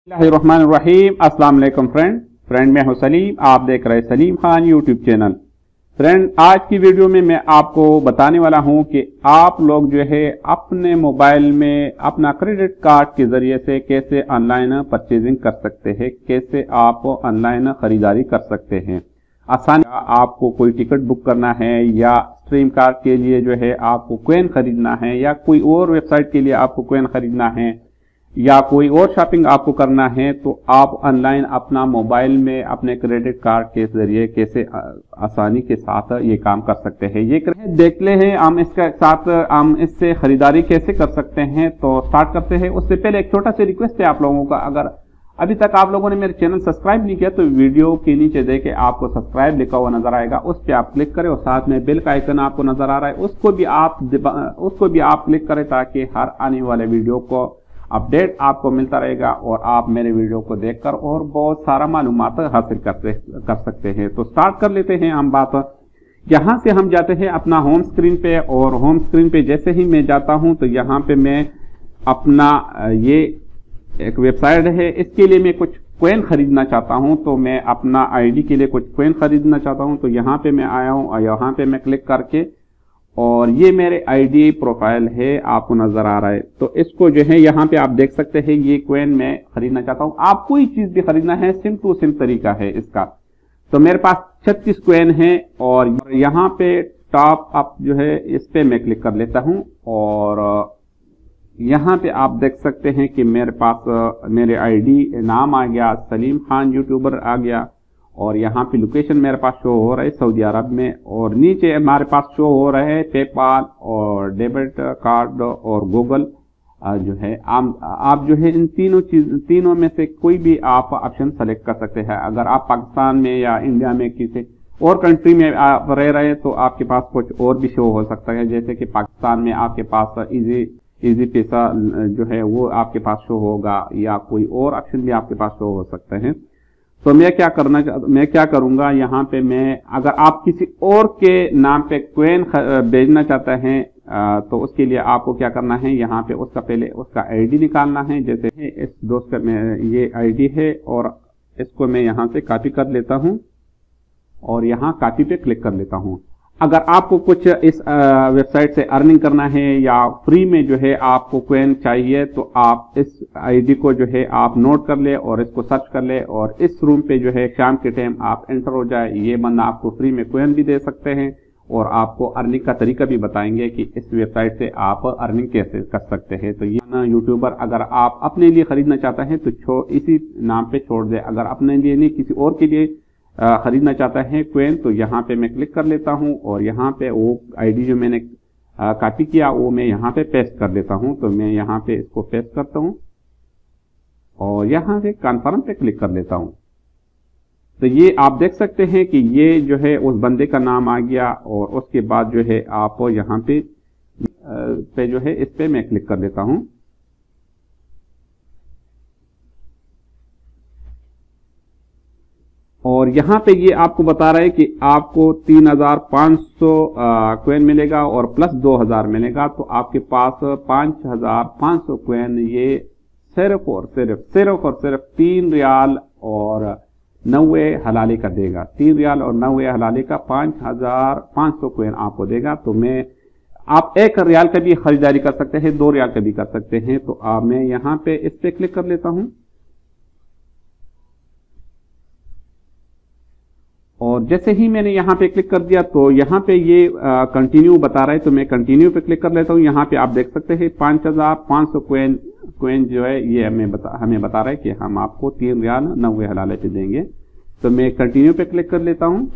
बिस्मिल्लाहिर्रहमानिर्रहीम। अस्सलाम वालेकुम फ्रेंड मैं हूं सलीम। आप देख रहे हैं Salim Khan YouTube channel. Friend, आज की वीडियो में मैं आपको बताने वाला हूं कि आप लोग जो है अपने मोबाइल में अपना क्रेडिट कार्ड के जरिए से कैसे ऑनलाइन परचेजिंग कर सकते हैं, कैसे आप ऑनलाइन खरीदारी कर सकते हैं। आसान, आपको कोई टिकट बुक करना है या स्ट्रीम कार्ड के लिए जो है आपको कॉइन खरीदना है या कोई और वेबसाइट के लिए आपको कॉइन खरीदना है या कोई और शॉपिंग आपको करना है, तो आप ऑनलाइन अपना मोबाइल में अपने क्रेडिट कार्ड के जरिए कैसे आसानी के साथ ये काम कर सकते हैं। ये देखते हैं हम इसके साथ हम इससे खरीदारी कैसे कर सकते हैं। तो स्टार्ट करते हैं। उससे पहले एक छोटा सा रिक्वेस्ट है आप लोगों का, अगर अभी तक आप लोगों ने मेरे चैनल सब्सक्राइब नहीं किया तो वीडियो के नीचे देखे आपको सब्सक्राइब लिखा हुआ नजर आएगा, उस पर आप क्लिक करें और साथ में बेल का आइकन आपको नजर आ रहा है उसको भी आप क्लिक करें ताकि हर आने वाले वीडियो को अपडेट आपको मिलता रहेगा और आप मेरे वीडियो को देखकर और बहुत सारा मालूमात हासिल कर सकते हैं। तो स्टार्ट कर लेते हैं हम बात। यहां से हम जाते हैं अपना होम स्क्रीन पे, और होम स्क्रीन पे जैसे ही मैं जाता हूं तो यहां पे मैं अपना ये एक वेबसाइट है, इसके लिए मैं कुछ कॉइन खरीदना चाहता हूं। तो मैं अपना आईडी के लिए कुछ कॉइन खरीदना चाहता हूं, तो यहां पे मैं आया हूं और यहां पे मैं क्लिक करके, और ये मेरे आईडी प्रोफाइल है, आपको नजर आ रहा है। तो इसको जो है यहाँ पे आप देख सकते हैं, ये कॉइन मैं खरीदना चाहता हूँ। आप कोई चीज भी खरीदना है, सिम टू सिम तरीका है इसका। तो मेरे पास 36 कॉइन है और यहाँ पे टॉप अप जो है इस पे मैं क्लिक कर लेता हूँ और यहाँ पे आप देख सकते हैं कि मेरे पास मेरे आईडी नाम आ गया, सलीम खान यूट्यूबर आ गया, और यहाँ पे लोकेशन मेरे पास शो हो रहा है सऊदी अरब में, और नीचे हमारे पास शो हो रहा है पेपाल और डेबिट कार्ड और गूगल जो है। आप जो है इन तीनों में से कोई भी आप ऑप्शन सेलेक्ट कर सकते हैं। अगर आप पाकिस्तान में या इंडिया में किसी और कंट्री में आप रह रहे हैं तो आपके पास कुछ और भी शो हो सकता है, जैसे कि पाकिस्तान में आपके पास इजी पैसा जो है वो आपके पास शो होगा, या कोई और ऑप्शन भी आपके पास शो हो सकते हैं। तो मैं क्या करूंगा, यहाँ पे अगर आप किसी और के नाम पे कॉइन भेजना चाहते हैं तो उसके लिए आपको क्या करना है, यहाँ पे पहले उसका आईडी निकालना है। जैसे इस दोस्त का ये आईडी है और इसको मैं यहाँ से कॉपी कर लेता हूँ और यहाँ कॉपी पे क्लिक कर लेता हूँ। अगर आपको कुछ इस वेबसाइट से अर्निंग करना है या फ्री में जो है आपको कॉइन चाहिए, तो आप इस आईडी को जो है आप नोट कर ले और इसको सर्च कर ले, और इस रूम पे जो है शाम के टाइम आप एंटर हो जाए। ये बंदा आपको फ्री में कॉइन भी दे सकते हैं और आपको अर्निंग का तरीका भी बताएंगे कि इस वेबसाइट से आप अर्निंग कैसे कर सकते हैं। तो ये यूट्यूबर अगर आप अपने लिए खरीदना चाहते हैं तो इसी नाम पे छोड़ दे। अगर अपने लिए नहीं किसी और के लिए खरीदना चाहता है कॉइन, तो यहाँ पे मैं क्लिक कर लेता हूँ और यहाँ पे वो आईडी जो मैंने कॉपी किया वो मैं यहाँ पे पेस्ट कर देता हूँ। तो मैं यहाँ पे इसको पेस्ट करता हूँ और यहाँ पे कन्फर्म पे क्लिक कर लेता हूँ। तो ये आप देख सकते हैं कि ये जो है उस बंदे का नाम आ गया, और उसके बाद जो है आप यहाँ पे जो है इस पे मैं क्लिक कर देता हूँ। और यहाँ पे ये आपको बता रहा है कि आपको 3500 कॉइन मिलेगा और प्लस 2000 मिलेगा। तो आपके पास 5500 कॉइन ये सिर्फ और सिर्फ 3 रियाल और 90 हलाले का देगा। 3 रियाल और 90 हलाले का 5500 कॉइन आपको देगा। तो आप 1 रियाल का भी खरीदारी कर सकते हैं, 2 रियाल का भी कर सकते हैं। तो मैं यहाँ पे इस पे क्लिक कर लेता हूँ और जैसे ही मैंने यहाँ पे क्लिक कर दिया तो यहाँ पे ये कंटिन्यू बता रहा है, तो मैं कंटिन्यू पे क्लिक कर लेता हूँ। यहाँ पे आप देख सकते हैं 5500 कॉइन जो है ये हमें बता रहा है कि हम आपको 3 रियाल 90 हलाले पे देंगे। तो मैं कंटिन्यू पे क्लिक कर लेता हूँ।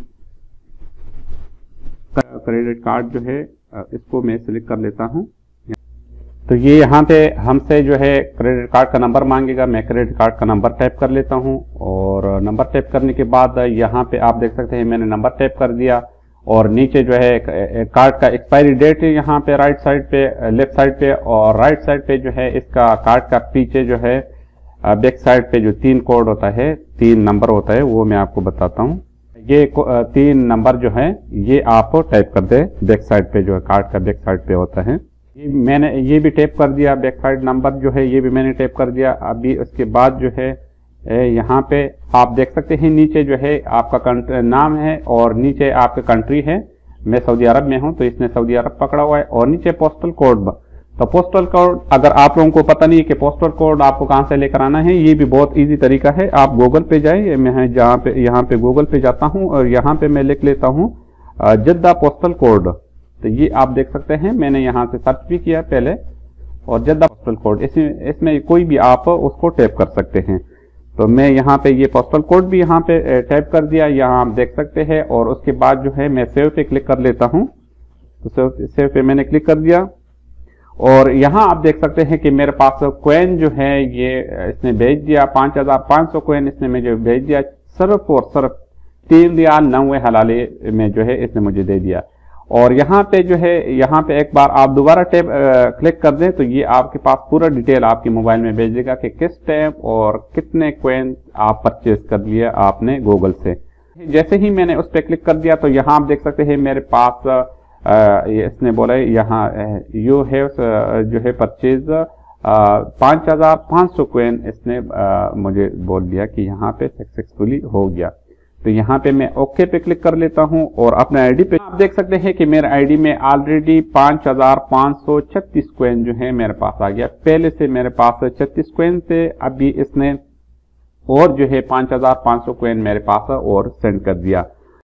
क्रेडिट कार्ड जो है इसको मैं सिलेक्ट कर लेता हूँ। तो ये यहाँ पे हमसे जो है क्रेडिट कार्ड का नंबर मांगेगा। मैं क्रेडिट कार्ड का नंबर टाइप कर लेता हूँ और नंबर टाइप करने के बाद यहाँ पे आप देख सकते हैं मैंने नंबर टाइप कर दिया, और नीचे जो है कार्ड का एक्सपायरी डेट है यहाँ पे राइट साइड पे, लेफ्ट साइड पे, और राइट साइड पे जो है इसका कार्ड का पीछे जो है बैक साइड पे जो 3 कोड होता है, 3 नंबर होता है, वो मैं आपको बताता हूँ। ये 3 नंबर जो है ये आप टाइप कर दे बैक साइड पे, जो है कार्ड का बैक साइड पे होता है। मैंने ये भी टैप कर दिया, बैक साइड नंबर जो है ये भी मैंने टैप कर दिया। अभी उसके बाद जो है यहाँ पे आप देख सकते हैं नीचे जो है आपका नाम है और नीचे आपका कंट्री है। मैं सऊदी अरब में हूँ तो इसने सऊदी अरब पकड़ा हुआ है, और नीचे पोस्टल कोड। तो पोस्टल कोड अगर आप लोगों को पता नहीं है कि पोस्टल कोड आपको कहाँ से लेकर आना है, ये भी बहुत इजी तरीका है। आप गूगल पे जाए, मैं यहाँ पे गूगल पे जाता हूँ और यहाँ पे मैं लिख लेता हूँ जद्दा पोस्टल कोड। तो ये आप देख सकते हैं, मैंने यहाँ से सर्च भी किया पहले, और जद्दा पोस्टल कोड इसमें कोई भी आप उसको टैप कर सकते हैं। तो मैं यहाँ पे ये पोस्टल कोड भी यहाँ पे टैप कर दिया, यहाँ आप देख सकते हैं। और उसके बाद जो है मैं सेव पे क्लिक कर लेता हूँ। तो सेव पे मैंने क्लिक कर दिया, और यहाँ आप देख सकते हैं कि मेरे पास कॉइन जो है ये इसने भेज दिया, 5500 कॉइन इसने मुझे भेज दिया, सिर्फ और सिर्फ 3 रियाल 90 हलाले में जो है इसने मुझे दे दिया। और यहाँ पे जो है, यहाँ पे एक बार आप दोबारा टैप क्लिक कर दें तो ये आपके पास पूरा डिटेल आपके मोबाइल में भेज देगा कि किस टाइम और कितने कॉइन आप परचेज कर लिया आपने गूगल से। जैसे ही मैंने उस पर क्लिक कर दिया तो यहाँ आप देख सकते हैं मेरे पास इसने बोला यहाँ यू हैव जो है परचेज 5500 कॉइन इसने मुझे बोल दिया कि यहाँ पे सक्सेसफुली हो गया। तो यहाँ पे मैं ओके पे क्लिक कर लेता हूँ, और अपने आईडी पे आप देख सकते हैं कि मेरे आईडी में ऑलरेडी 5536 कॉइन जो है मेरे पास आ गया। पहले से मेरे पास 36 कॉइन थे, अभी इसने और जो है 5500 कॉइन मेरे पास और सेंड कर दिया।